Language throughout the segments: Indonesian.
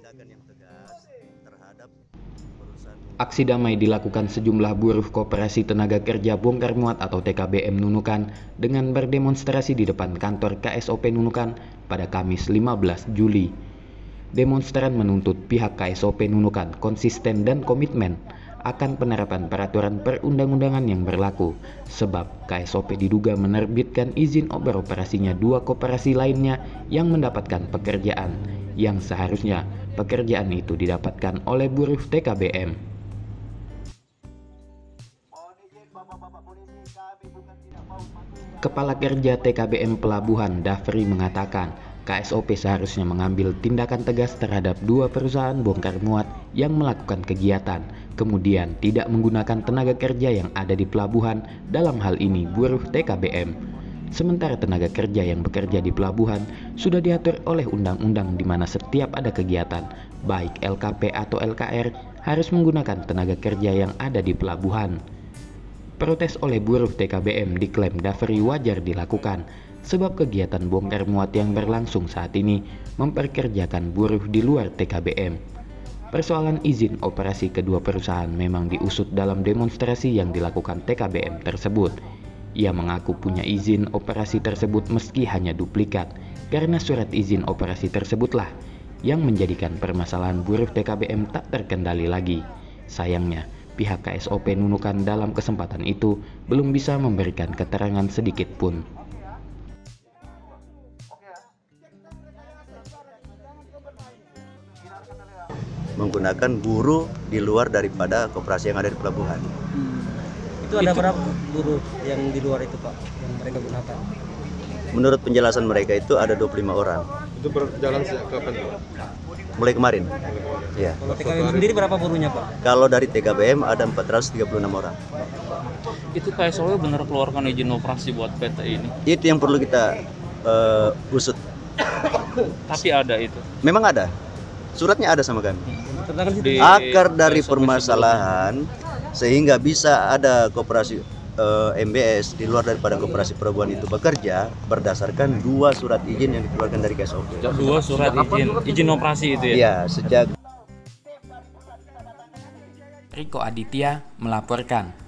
tindakan yang tegas terhadap perusahaan. Aksi damai dilakukan sejumlah buruh Koperasi Tenaga Kerja Bongkar Muat atau TKBM Nunukan dengan berdemonstrasi di depan kantor KSOP Nunukan pada Kamis 15 Juli. Demonstran menuntut pihak KSOP Nunukan konsisten dan komitmen akan penerapan peraturan perundang-undangan yang berlaku, sebab KSOP diduga menerbitkan izin beroperasinya dua koperasi lainnya yang mendapatkan pekerjaan, yang seharusnya pekerjaan itu didapatkan oleh buruh TKBM. Kepala Kerja TKBM Pelabuhan Dafri mengatakan, KSOP seharusnya mengambil tindakan tegas terhadap dua perusahaan bongkar muat yang melakukan kegiatan, kemudian tidak menggunakan tenaga kerja yang ada di pelabuhan, dalam hal ini buruh TKBM. Sementara tenaga kerja yang bekerja di pelabuhan sudah diatur oleh undang-undang di mana setiap ada kegiatan, baik LKP atau LKR, harus menggunakan tenaga kerja yang ada di pelabuhan. Protes oleh buruh TKBM diklaim Dafri wajar dilakukan, sebab kegiatan bongkar muat yang berlangsung saat ini memperkerjakan buruh di luar TKBM. Persoalan izin operasi kedua perusahaan memang diusut dalam demonstrasi yang dilakukan TKBM tersebut. Ia mengaku punya izin operasi tersebut meski hanya duplikat, karena surat izin operasi tersebutlah yang menjadikan permasalahan buruh TKBM tak terkendali lagi. Sayangnya, pihak KSOP Nunukan dalam kesempatan itu belum bisa memberikan keterangan sedikit pun. Menggunakan buruh di luar daripada koperasi yang ada di pelabuhan. Itu ada berapa buruh yang di luar itu Pak, yang mereka gunakan? Menurut penjelasan mereka itu ada 25 orang. Itu berjalan sejak kapan Pak? Mulai kemarin. Ya. Kalau TKBM sendiri berapa buruhnya Pak? Kalau dari TKBM ada 436 orang. Itu KSOP benar keluarkan izin operasi buat PT ini? Itu yang perlu kita usut. Tapi ada itu? Memang ada. Suratnya ada sama kami. Di Akar dari KSOP permasalahan sehingga bisa ada koperasi MBS di luar daripada koperasi pelabuhan itu bekerja berdasarkan dua surat izin yang dikeluarkan dari KSOP. dua surat izin operasi itu ya? Iya, sejak Riko Aditya melaporkan.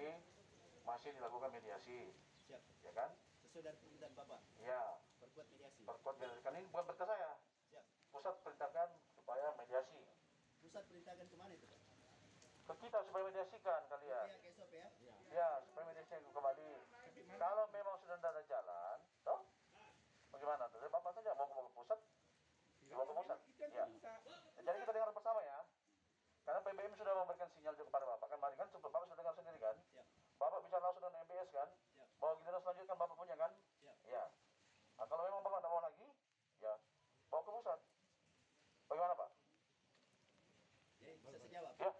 ini masih dilakukan mediasi. Siap. Ya kan? Sesuai dari permintaan Bapak. Iya. Perkuat mediasi. Perkuat mediasi. Kan ini bukan perintah saya. Siap. Pusat perintahkan supaya mediasi. Pusat perintahkan kemana itu Pak? Ke kita supaya mediasikan kalian. Pihak SOP ya? Ya, supaya mediasikan kembali. Kalau memang sudah tidak ada jalan, toh bagaimana? Dari Bapak saja mau ke pusat, dibawa ke pusat. Ya. Jadi kita dengar bersama ya. Karena PBM sudah memberikan sinyal juga kepada Bapak kan, kemarin kan Bapak sudah dengar sendiri kan? Siap. Bapak bisa langsung dengan MBS kan? Siap. Bahwa giliran selanjutnya kan Bapak punya kan? Siap. Ya. Nah, kalau memang Bapak tidak mau lagi, ya bawa ke pusat. Bagaimana Pak? Jadi bisa saya jawab. Ya.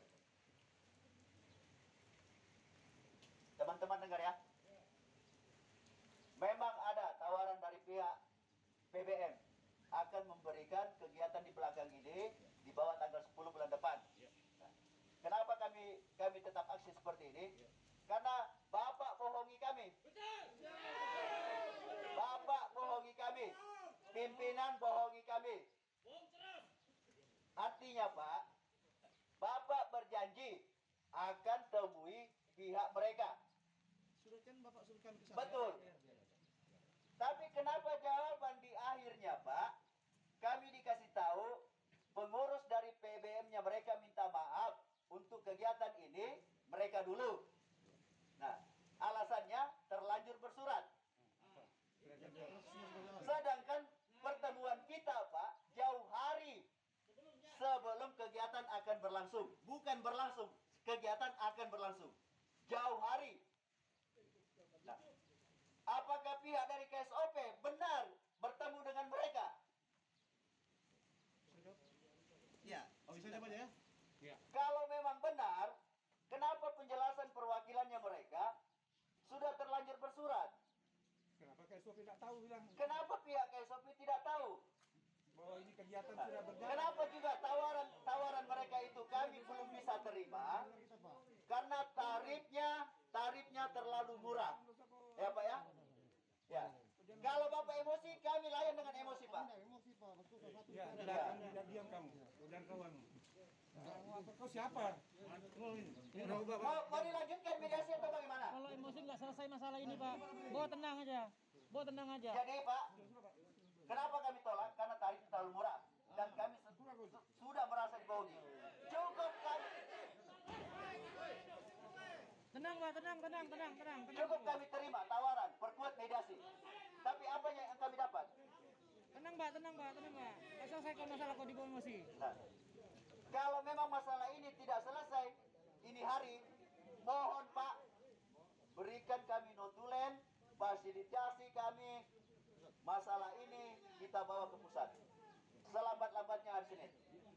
Teman-teman dengar ya. Memang ada tawaran dari pihak PBM akan memberikan kegiatan di belakang ini di bawah tanggal 10 bulan depan. Nah, kenapa kami tetap aksi seperti ini? Karena Bapak bohongi kami. Bapak bohongi kami. Pimpinan bohongi kami. Artinya Pak, Bapak berjanji akan temui pihak mereka. Sudah kan Bapak suruh kami ke sana. Betul. Tapi kenapa jawaban di akhirnya Pak, kami dikasih tahu pengurus dari PBM-nya mereka minta maaf untuk kegiatan ini mereka dulu. Nah, alasannya terlanjur bersurat. Sedangkan pertemuan kita Pak jauh hari sebelum kegiatan akan berlangsung. Bukan berlangsung, kegiatan akan berlangsung. Jauh hari. Nah, apakah pihak dari KSOP benar bertemu dengan mereka? Ya, bisa dapat ya? Kalau memang benar, kenapa penjelasan perwakilannya mereka sudah terlanjur bersurat? Kenapa KSOP tidak tahu bilang Kenapa pihak KSOP tidak tahu? bahwa ini kegiatan sudah berjalan? Kenapa juga tawaran mereka itu kami belum bisa terima? Karena tarifnya terlalu murah. Ya Pak ya? Ya. Kalau Bapak emosi, kami layan dengan emosi Pak. Ya, tidak diam kamu dan kawan. Kau siapa? Mau dilanjutkan mediasi atau bagaimana? Kalau emosi nggak selesai masalah ini Pak, bawa tenang aja, bawa tenang aja. Jadi Pak, kenapa kami tolak? Karena tarif terlalu murah dan kami sudah merasa dibohongi. Cukup kami, Tenang Pak, tenang. cukup kami terima tawaran perkuat mediasi. Tapi apa yang kami dapat? Tenang Pak. Nggak selesaikan masalah kau dibawa emosi. Nah, kalau memang masalah ini tidak selesai ini hari, mohon Pak berikan kami notulen, fasilitasi kami. Masalah ini kita bawa ke pusat selambat-lambatnya hari Senin.